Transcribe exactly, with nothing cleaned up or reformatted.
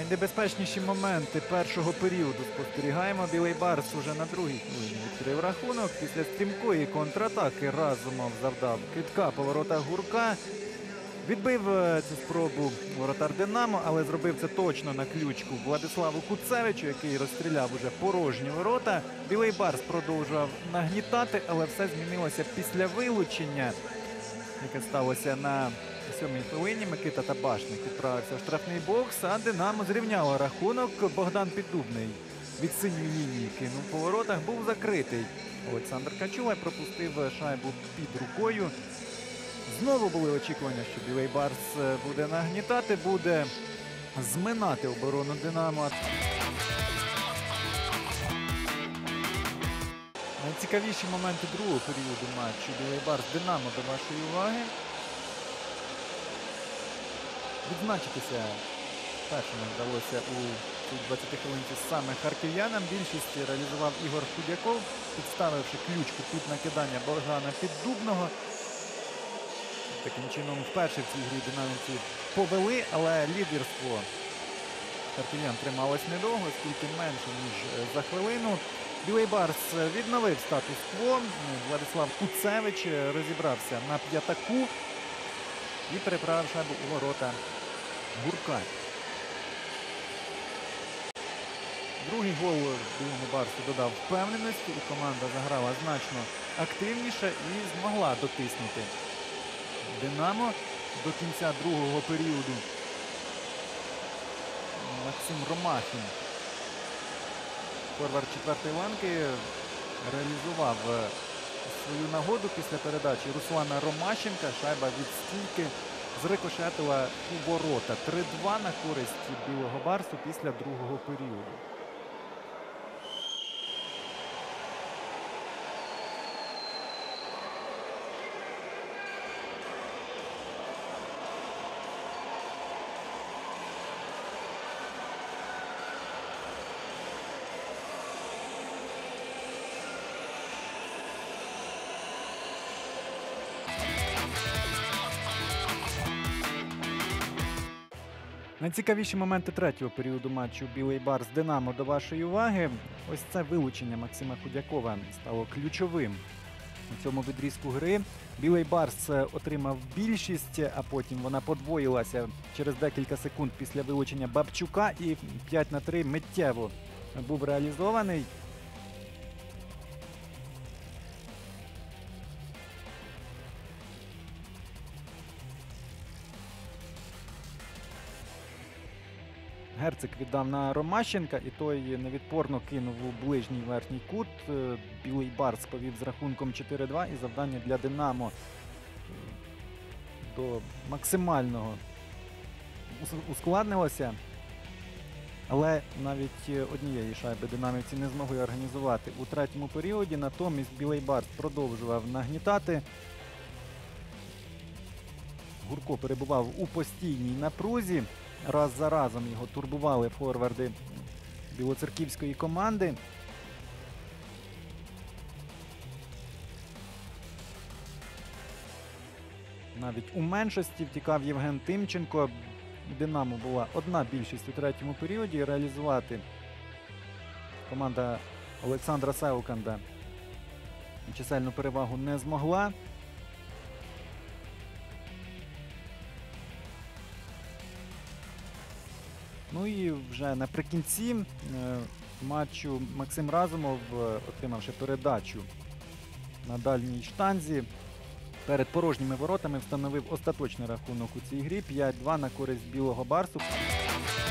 Найнебезпечніші моменти першого періоду спостерігаємо. Білий Барс уже на другій хвилині відкрив рахунок. Після стрімкої контратаки Разумов завдав кидка по воротах Гурка. Відбив цю спробу воротар «Динамо», але зробив це точно на ключку Владиславу Куцевичу, який розстріляв уже порожні ворота. Білий Барс продовжував нагнітати, але все змінилося після вилучення, яке сталося на сьомій хвилині. Микита Табашник відправився в штрафний бокс, а «Динамо» зрівняло рахунок. Богдан Піддубний від синьої лінії кинув по воротах, був закритий. Олександр Качула пропустив шайбу під рукою. Знову були очікування, що Білий Барс буде нагнітати, буде зминати оборону «Динамо». Найцікавіші моменти другого періоду матчу Білий Барс «Динамо» до вашої уваги. Відзначитися першими вдалося у цій двадцятій хвилинці саме харків'янам. Більшість реалізував Ігор Худяков, підставивши ключку під накидання Богдана Піддубного. Таким чином, вперше в цій грі динамівці повели, але лідерство харків'ян трималось недовго, скільки менше, ніж за хвилину. Білий Барс відновив статус-кво. Владислав Куцевич розібрався на п'ятаку і переправив шайбу у ворота Гурка. Другий гол Білому Барсу додав впевненості, і команда заграла значно активніше і змогла дотиснути «Динамо» до кінця другого періоду. Максим Ромахін, форвард четвертої ланки, реалізував свою нагоду після передачі Руслана Ромащенка. Шайба від стійки зрикошетила у ворота. три-два на користь Білого Барсу після другого періоду. Найцікавіші моменти третього періоду матчу Білий Барс «Динамо» до вашої уваги. Ось це вилучення Максима Худякова стало ключовим у цьому відрізку гри. Білий Барс отримав більшість, а потім вона подвоїлася через декілька секунд після вилучення Бабчука, і п'ять на три миттєво був реалізований. Герцик віддав на Ромащенка, і той невідпорно кинув у ближній верхній кут. Білий Барс повів з рахунком чотири-два, і завдання для «Динамо» до максимального ускладнилося. Але навіть однієї шайби динамівці не змогли організувати у третьому періоді. Натомість Білий Барс продовжував нагнітати. Гурко перебував у постійній напрузі. Раз за разом його турбували форварди білоцерківської команди. Навіть у меншості втікав Євген Тимченко. «Динамо» була одна більшість у третьому періоді. Реалізувати команда Олександра Сеуканда чисельну перевагу не змогла. Ну і вже наприкінці матчу Максим Разумов, отримавши передачу на дальній штанзі, перед порожніми воротами встановив остаточний рахунок у цій грі. п'ять-два на користь Білого Барсу.